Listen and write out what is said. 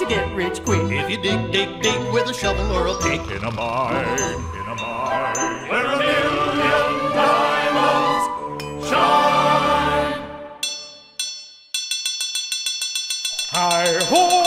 to get rich quick. If you dig, dig, dig with a shovel or a pick In a mine, where a million diamonds shine. Hi-ho!